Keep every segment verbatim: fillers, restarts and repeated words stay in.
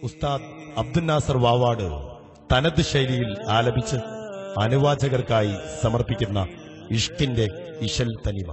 ഉസ്താദ് അബ്ദുൽ നാസർ വാവാട് തനത് ശൈലിയിൽ ആലപിച്ച് അനുവാചകർക്കായി സമർപ്പിക്കുന്ന ഇഷ്കിന്റെ ഇശൽ തനിമ.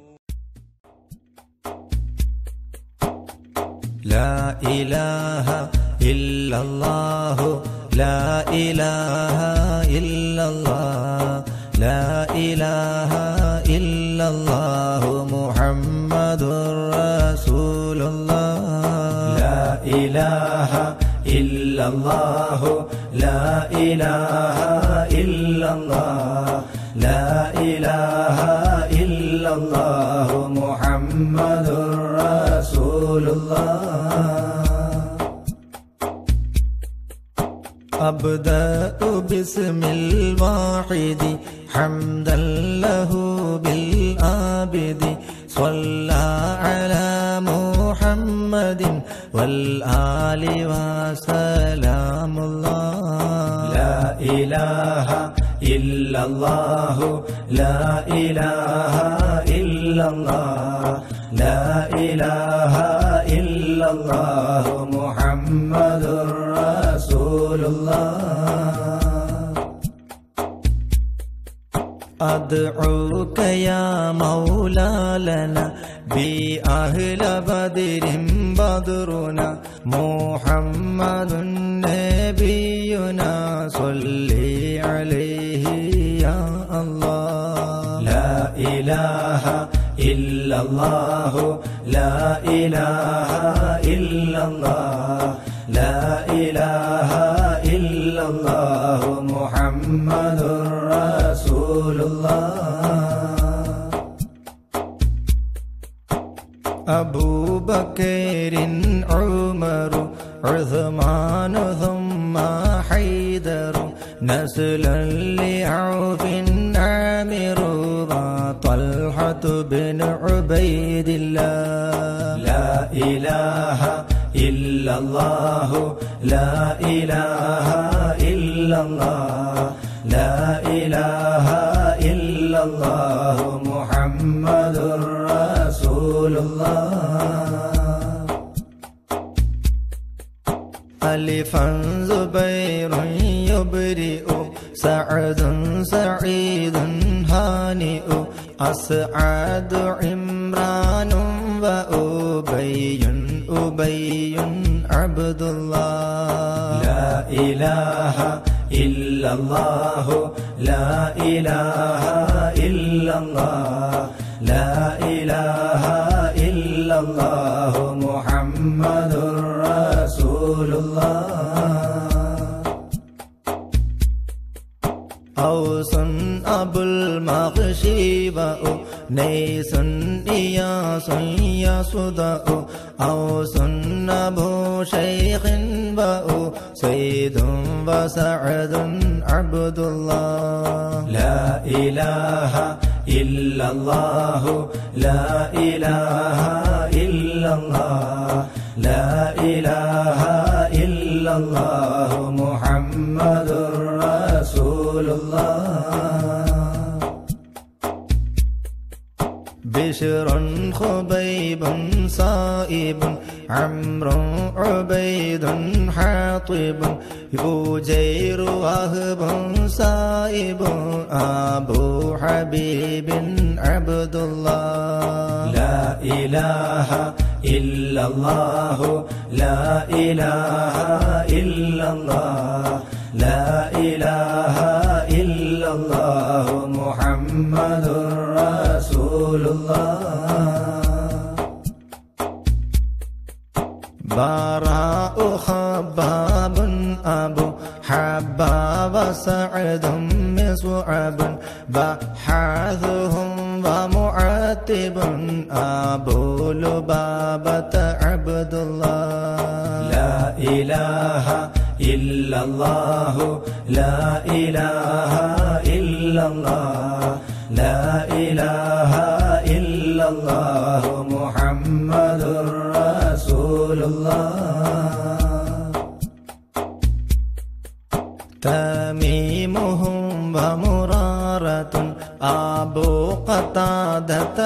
ലാ ഇലാഹ ഇല്ലല്ലാഹു ലാ ഇലാഹ ഇല്ലല്ലാഹ് ലാ ഇലാഹ ഇല്ലല്ലാഹു മുഹമ്മദുർ റസൂലുള്ളാഹ് ലാ ഇലാഹ ഇല്ലല്ലാഹു ലാ ഇലാഹ ഇല്ലല്ലാഹ് ലാ ഇലാഹ ഇല്ലല്ലാഹു മുഹമ്മദുർ റസൂലുള്ളാഹ്. അബ്ദഉ ബിസ്മിൽ വാഹിദി ഹംദൻ ലഹു ബിൽ ആബിദി സ്വല്ലാ അലാ മുഹമ്മദിൻ വൽ ആലി വസലാമുല്ലാഹ്. ലാ ഇലാഹ ഇല്ലല്ലാഹു ലാ ഇലാഹ ഇല്ലല്ലാഹ് ലാ ഇലാഹ ഇല്ലല്ലാഹു മുഹമ്മദുർ റസൂലുള്ളാഹ്. أدعوك يا مولا لنا بأهل بدر بدرنا محمد نبينا صلي عليه يا الله. لا إله إلا الله لا إله إلا الله لا إله إلا الله محمد رسول الله. أبو بكر عمر عثمان ثم حيدر نسلا لعوف عامر طلحة بن عبيد الله. لا إله إلا الله لا إله إلا الله لا إله إلا الله محمد رسول الله. ألفا زبير يبرئ سعد سعيد هانئ أسعد عمران وأبي أبي عبد الله. لا إله إلا الله لا إله إلا الله لا إله إلا الله محمد رسول الله. أوس أبو المغشي نيس إياس يصدأ أوس أبو شيخ بأ سيد وسعد عبد الله. لا إله إلا الله لا إله إلا الله لا إله إلا الله محمد رسول الله. بشر خبيب صائب عمرو عبيد حاطب يجير وهب سائب أبو حبيب عبد الله. لا إله إلا الله لا إله إلا الله لا إله إلا الله محمد رسول الله. براء خباب أبو حباب سعد مصعب بحاثهم ومعتب أبو لبابة عبد الله. لا إله إلا الله لا إله إلا الله لا إله إلا الله محمد رسول الله. تميمهم ومرارة أبو قتادة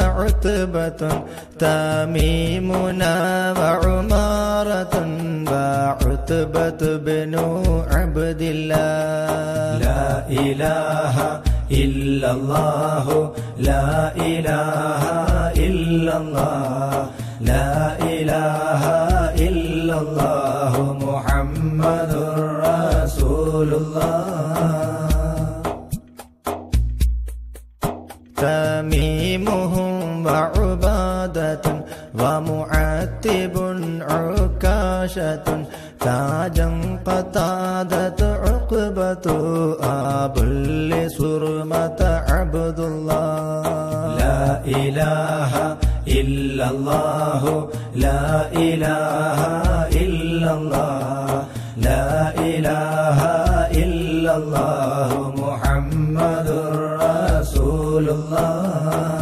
عتبة تميمنا وعمارة وعتبة عقبة بن عبد الله لا إله إلا الله لا إله إلا الله لا إله إلا الله محمد رسول الله تميمهم وعبادة ومعتب عكاشة تاجا قتادة عقبة أبو لسرمة عبد الله لا إله إلا الله لا إله إلا الله لا إله إلا الله محمد رسول الله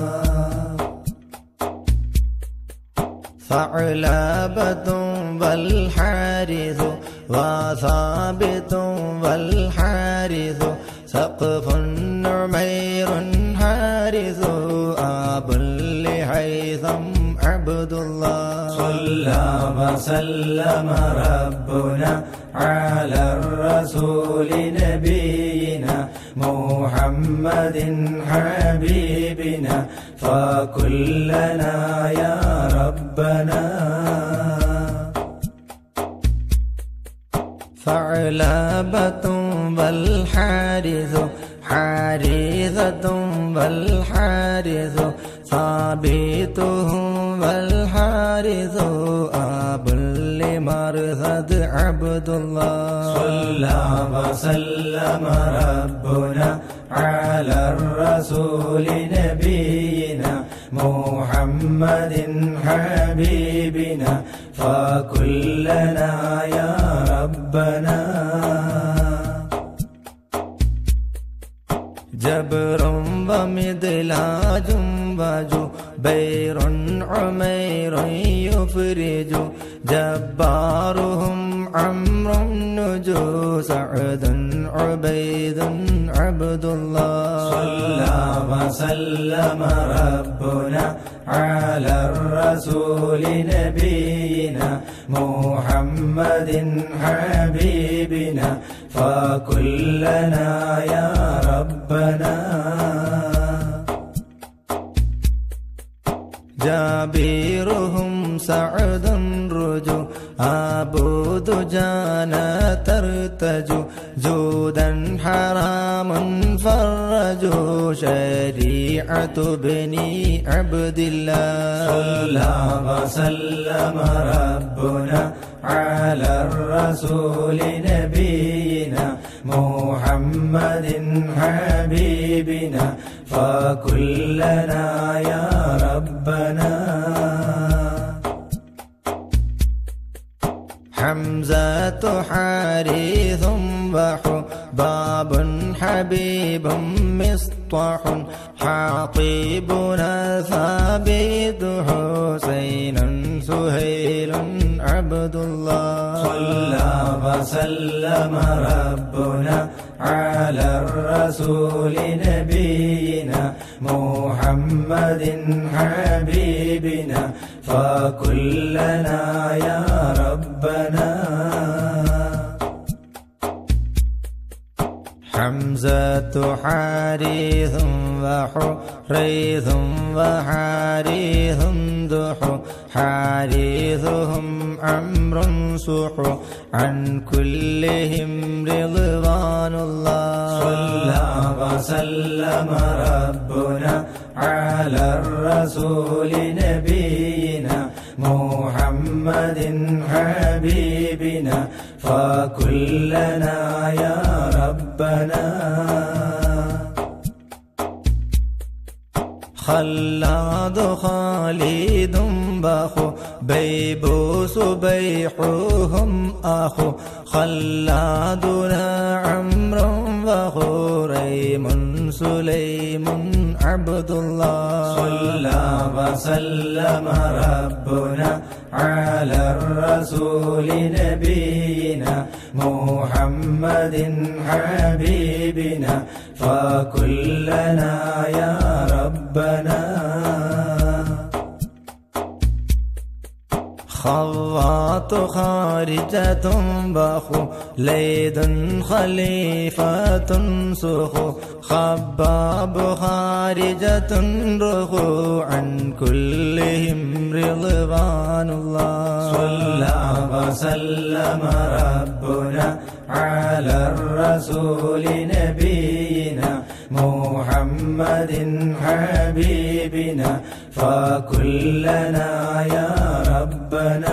ثعلبة والحارث وثابت والحارث سقف عمير حارث أبو لهيثم عبد الله صلى وسلم ربنا على الرسول نبينا محمد حبيبنا فكلنا يا ربنا ثعلبة والحارث حارثة والحارث ثابتهم والحارث أبو لمرثد عبد الله صلى وسلم ربنا على الرسول نبينا محمد حبيبنا فكلنا يا ربنا جبر ومدلاج وجبير عمير يفرج جبارهم عمرو نجو سعد عبيد عبد الله صلى وسلم ربنا على الرسول نبينا محمد حبيبنا فكلنا يا ربنا جابيرهم سعد رجو أبو دجانا ترتجو جودا حرام فرجوا شريعة بني عبد الله صلى وسلم ربنا على الرسول نبينا محمد حبيبنا فكلنا يا ربنا حمزة حارث وحباب حبيب مصطح حاطبنا ثابت حسين سهيل عبد الله صلى وسلم ربنا على الرسول نبينا محمد حبيبنا فكلنا يا ربنا حمزة حارث وحريث وحارث ذحو حارثهم عمرو سحو عن كلهم رضوان الله صلى وسلم ربنا على الرسول نبينا محمد حبيبنا فكلنا يا ربنا خلاد خالد بخو بيبوس بيحوهم أخو خلادنا عمرو وخريم سليم عبد الله صلى وسلم ربنا على الرسول نبينا محمد حبيبنا فكلنا يا ربنا خوات خارجة بخو ليد خليفة سخو خباب خارجة رخو عن كلهم رضوان الله صلى وسلم ربنا على الرسول نبينا محمد حبيبنا فكلنا يا ربنا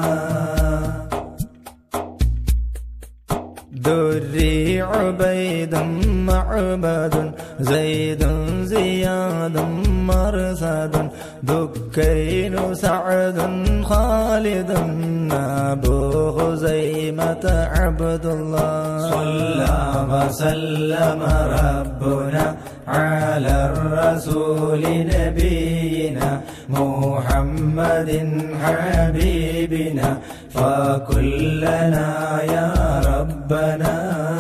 دري عبيد معبد زيد زياد مرثد دكين سعد خالد أبو خزيمة عبد الله صلى وسلم ربنا على الرسول نبينا محمد حبيبنا فكلنا يا ربنا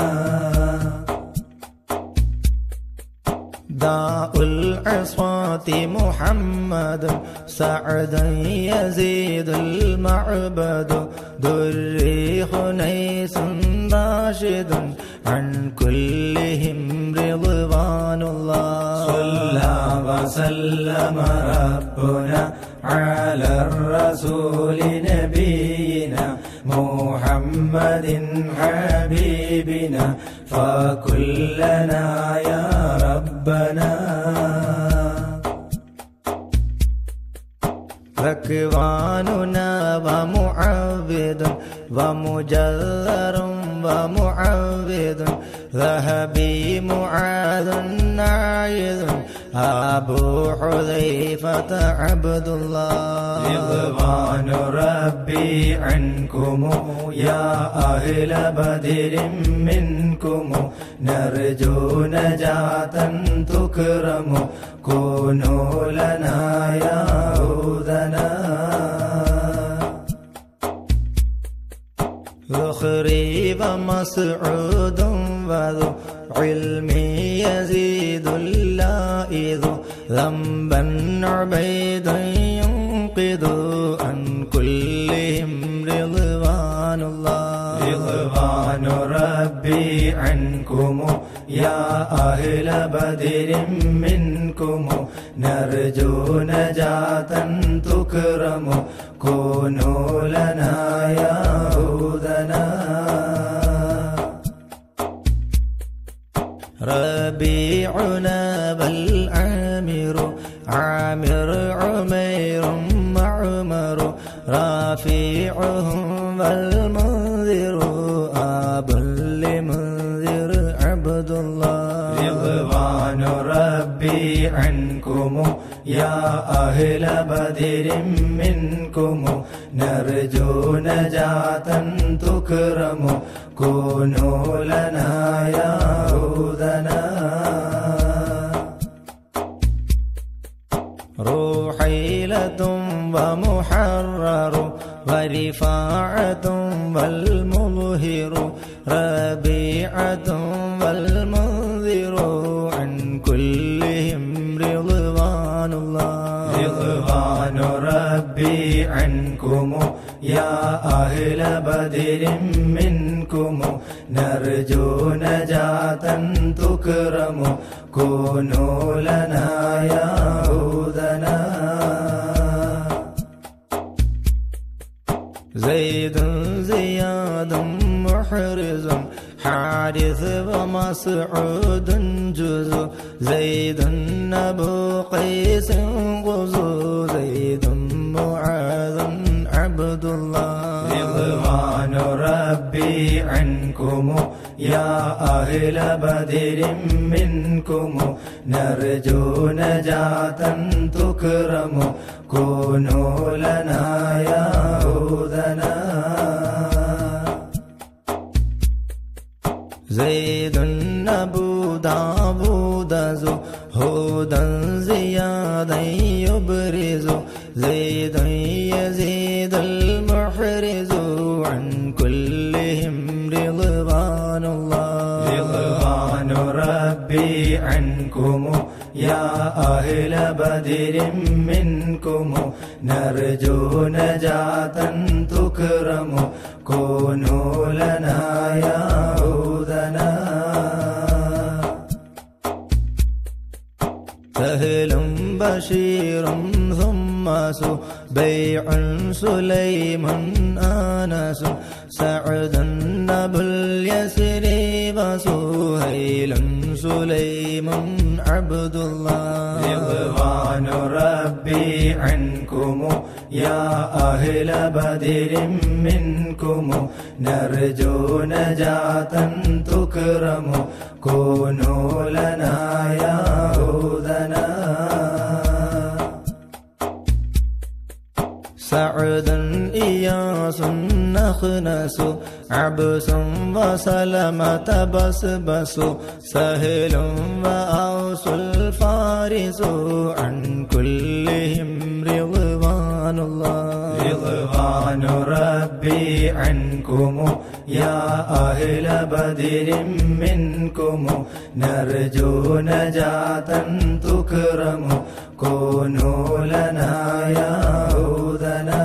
داء العصاة محمد سعدا يزيد المعبد دري خنيس راشد عن كلهم رضوان الله صلى وسلم ربنا على الرسول نبينا محمد حبيبنا فكلنا يا ربنا ركواننا ومعبد ومجذر ومعبد ذهبي معاذ ناعذ أبو حذيفة عبد الله رضوان ربي عنكم يا أهل بدر منكم نرجو نجاة تكرم كونوا لنا يا هودنا ذخري ومسعود وذو علم يزيد اللائذ ذنبا عبيد ينقذ عن كلهم رضوان الله رضوان ربي عنكم يا أهل بدر منكم نرجو نجاة تكرم كونوا لنا يا هودنا ربيعنا بل عامر عامر عمير معمر رافيعهم والمنذر أب لمنذر عبد الله رضوان ربي عنكم يا أهل بدر منكم نرجو نجاة تكرم كونوا لنا يا هودنا روحيلة ومحرر ورفاعة والمظهر ربيعة والمنذر عن كلهم رضوان الله رضوان ربي عنكم يا أهل بدر منكم نرجو نجاة تكرم كونوا لنا يا هودنا زيد زياد محرز حارث ومسعود جزء زيد أبو قيس غزو زيد معاذ عبد الله رضوان ربي عنكم يا أهل بدر منكم نرجو نجاة تكرم كونوا لنا يا هودنا زيد أبو داود زهودا زيادا يبرز زيد يزيد المحرز عن كلهم رضوان الله رضوان ربي عنكم يا أهل بدر منكم نرجو نجاة تكرم كونوا لنا يعودنا سهل بشير ثم سبيع سليم آنس سعد أبو اليسري وسهيل سليم عبد الله رضوان ربي عنكم يا أهل بدر منكم نرجو نجاة تكرم كونوا لنا يعودنا سعد إياس نخنس عبس وسلمة بسبس سهل وأوس الفارس عن كلهم رضوان الله رضوان ربي عنكم يا أهل بدر منكم نرجو نجاة تكرم كونوا لنا يعودنا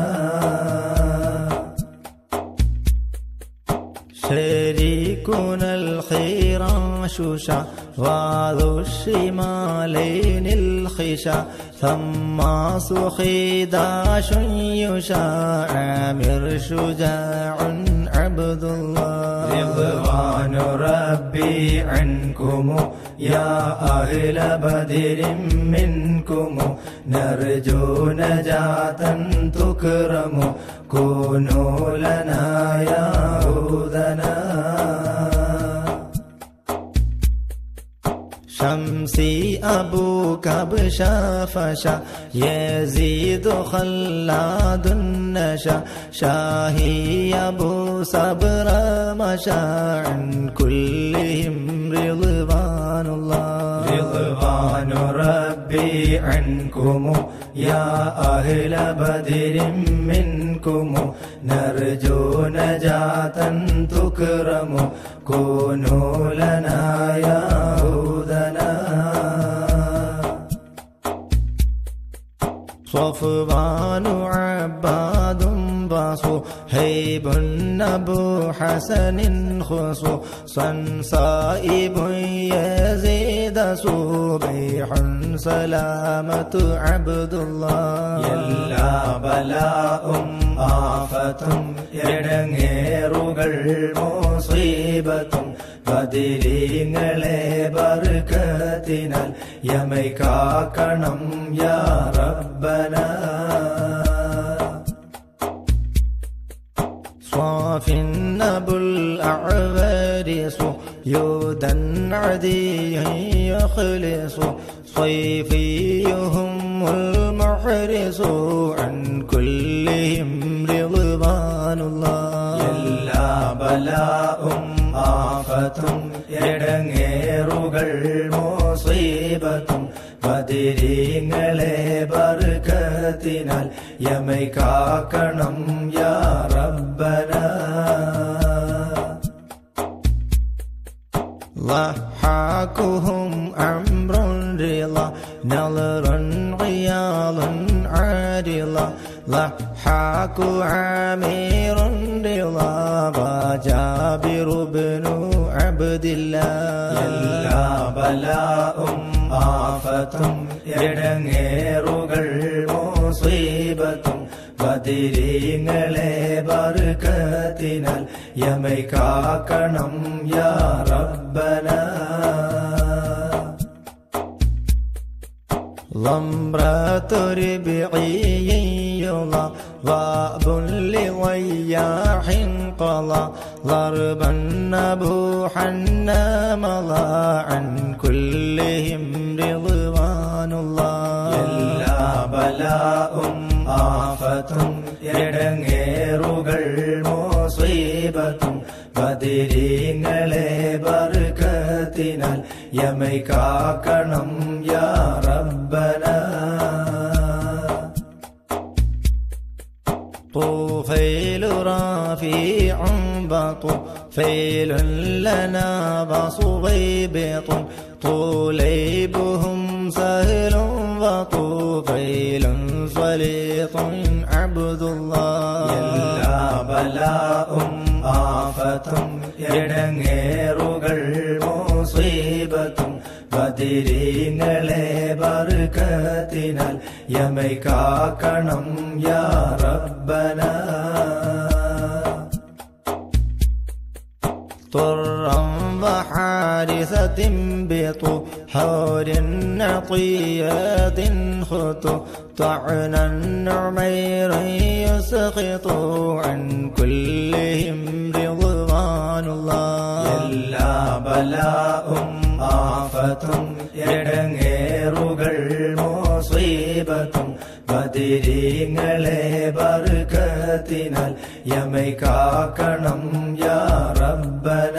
شريكنا الخراش وذو الشمالين الخشا ثم خداش يشاع عامر شجاع عبد الله رضوان ربي عنكم يا أهل بدر منكم نرجو نجاة تكرم كونوا لنا يعودنا شمسي أبو كبشا فشا يزيد خلاد النشا شاهي أبو صبر مشا عن كلهم رضوان الله رضوان ربي عنكم يا أهل بدر منكم نرجو نجاة تكرم كونوا لنا يعودنا صفوان عباد باصو هيب أبو حسن خصو صنصائب يزيد صبيح سلامة عبد الله يلا بلاء آفة يدنغيرغل مصيبة ബദിരീങ്ങളെ ബർക്കത്തിനാൽ യമൈ കാക്കണം യാ റബ്ബന സ്വാഫിൻ അബുൽ അഅ്വരിസു യൂദൻ അദിയൻ യഖ്ലിസു صيفيهم المحرس عن كلهم رضوان الله إلا بلاء آفة يدنغيرغل مصيبة ബദിരീങ്ങളെ ബർക്കത്തിനാൽ യമൈ കാക്കണം യാ റബ്ബന ضحاكهم أمر رضا نظر عياض عارضا ضحاك عامر رضا وجابر بن عبد الله إلا بلاء آفة يدنغيرغل مصيبة ബദിരീങ്ങളെ ബർക്കത്തിനാൽ യമൈ കാക്കണം യാ റബ്ബന ضمرة ربعي يضا ضاب لضياح قضى ضربا نبوحا مضى عن كلهم رضوان الله إلا بلاء آفة يدنغيرغل مصيبة ബദിരീങ്ങളെ ബർക്കത്തിനാൽ യമൈ കാക്കണം യാ റബ്ബന طفيل رافع بطفيل لنا وصغيبط طليبهم سهل وطفيل صليط عبد الله എല്ലാ ബലാഉം ആഫത്തും ഇടങ്ങേറുകൾ മുസീബത്തും ബദരീങ്ങളെ ബർക്കത്തിനാൽ യമൈ കാക്കണം യാ റബ്ബന طرا وحارثة بطهور نقيات خطو طعنا نعمير يسقط عن كلهم رضوان الله എല്ലാ ബലാഉം ആഫത്തും ഇടങ്ങേറുകൾ മുസീബത്തും ബദരീങ്ങളെ ബർക്കത്തിനാൽ യമൈ കാക്കണം യാ റബ്ബന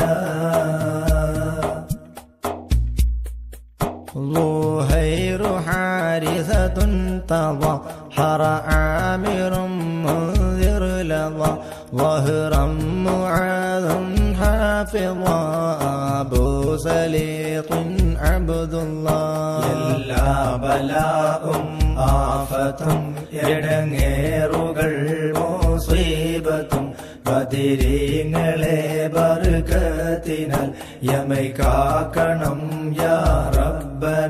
ളുഹൈർ ഹാരിസത്തുൻ തളഹറ ആമിറും മുൻദിർ ലള ളഹ്റം മുആദും ഹാഫിള അബൂ സലീഖിൻ അബ്ദുല്ലാഹ് എല്ലാ ബലാഉം ആഫത്തും ഇടങ്ങേറുകൾ മുസീബത്തും ബദരീങ്ങളെ ബർക്കത്തിനാൽ യമൈ കാക്കണം യാ റബ്ബന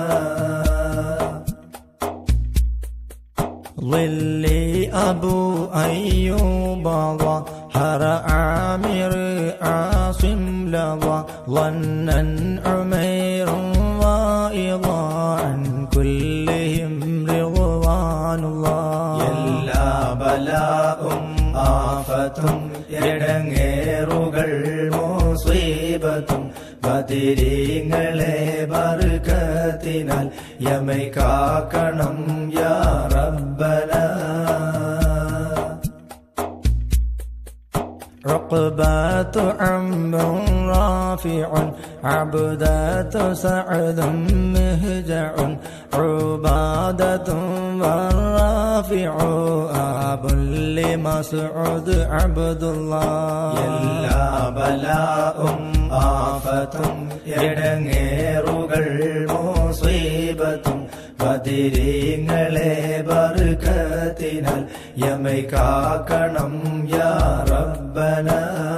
ظلي أبو أيوب ظهر عامر عاصم لظى ظنا عمير وايضا عن كلهم رضوان الله എല്ലാ ബലാഉം ആഫത്തും ഇടങ്ങേറുകൾ മുസീബത്തും ബദരീങ്ങളെ ബർക്കത്തിനാൽ യമൈ കാക്കണം യാ റബ്ബന عقبات عمرو رافع عبدة سعد مهجع عبادة والرافع أب لمسعود عبد الله എല്ലാ ബലാഉം ആഫത്തും ഇടങ്ങേറുകൾ മുസീബത്തും ബദരീങ്ങളെ ബർക്കത്തിനാൽ യമൈ കാക്കണം യാ റബ്ബന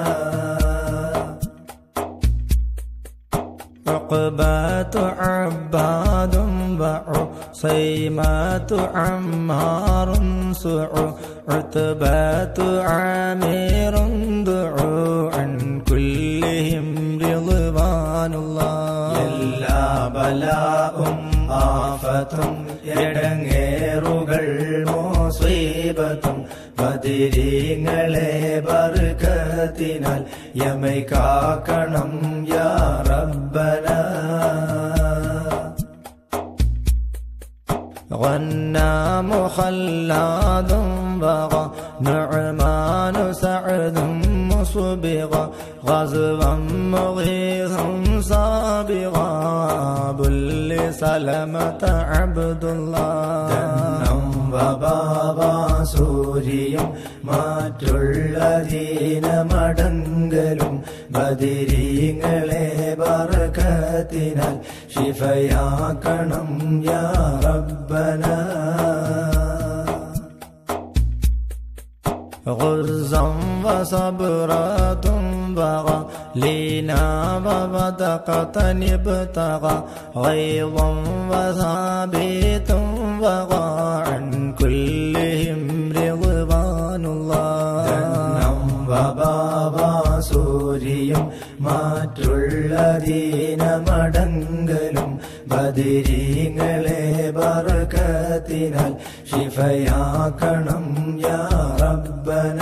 عقبات عباد وعصيمات عمار سعو عتبات عامر دعو عن كلهم رضوان الله എല്ലാ ബലാഉം ആഫത്തും ഇടങ്ങേറുകൾ മുസീബത്തും ബദരീങ്ങളെ ബർക്കത്തിനാൽ യമൈ കാക്കണം യാ റബ്ബന غنام خلاد بغى نعمان سعد مصبغا غزوا مغيثا صابغا بل سلمة عبد الله وبابا സൂര്യം മാറ്റുള്ള ദീനമടങ്കലും ബദരീങ്ങളെ ബർക്കത്തിനാൽ ശിഫയാക്കണം യാ റബ്ബന غرزا وصبرات بغى لينا وبدقة ابتغى غيظا وثابت وغى عن كلهم رضوان الله وبابا സൂര്യം മാറ്റുള്ള ദീനമടങ്കലും ബദരീങ്ങളെ ബർക്കത്തിനാൽ ശിഫയാക്കണം യാ റബ്ബന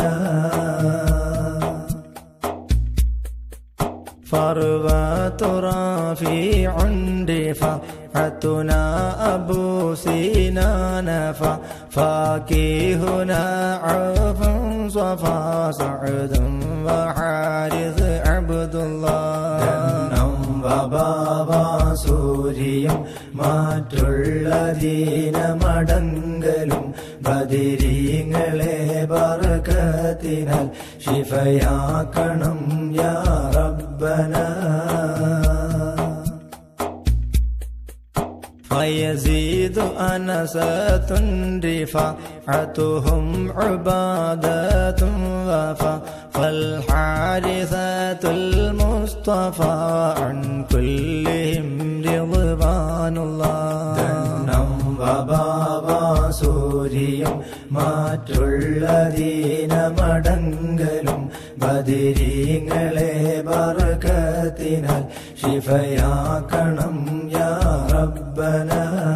فروة رافع رفعتنا أبو سينان ففاكهنا عوف صفا سعد وحارث عبد الله وبابا സൂര്യം മാറ്റുള്ള ദീനമടങ്കലും ബദരീങ്ങളെ ബർക്കത്തിനാൽ ശിഫയാക്കണം യാ റബ്ബന ويزيد أنسة رفاعتهم عبادة وفا فالحارثة المصطفى عن كلهم رضوان الله وبابا സൂര്യം മാറ്റുള്ള ദീനമടങ്കലും ബദരീങ്ങളെ ബർക്കത്തിനാൽ ശിഫയാക്കണം യാ റബ്ബന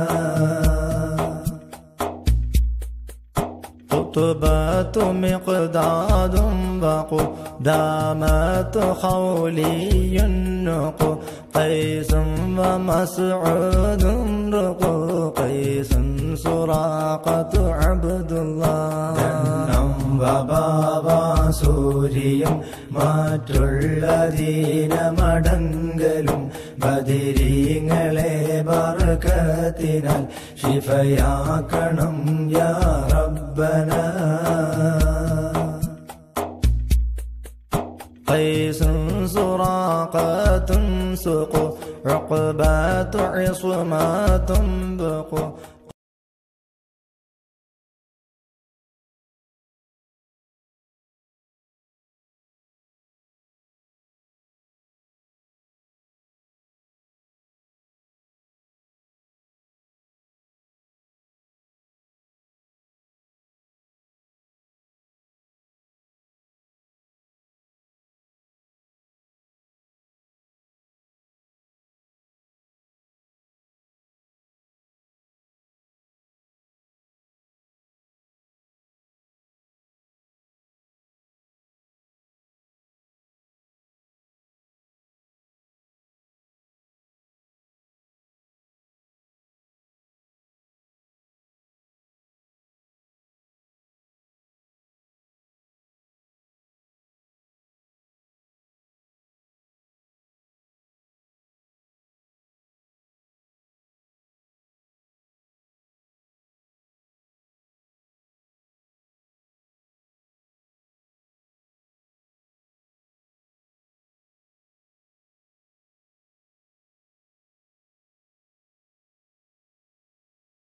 خطبات مقداد وقدامات خولي النق قيس ومسعود رق قيس سراقة عبد الله وبابا സൂര്യം മാറ്റുള്ള ദീനമടങ്കലും ബദരീങ്ങളെ ബർക്കത്തിനാൽ ശിഫയാക്കണം യാ റബ്ബന قيس سراقة سق عقبات عصمات بق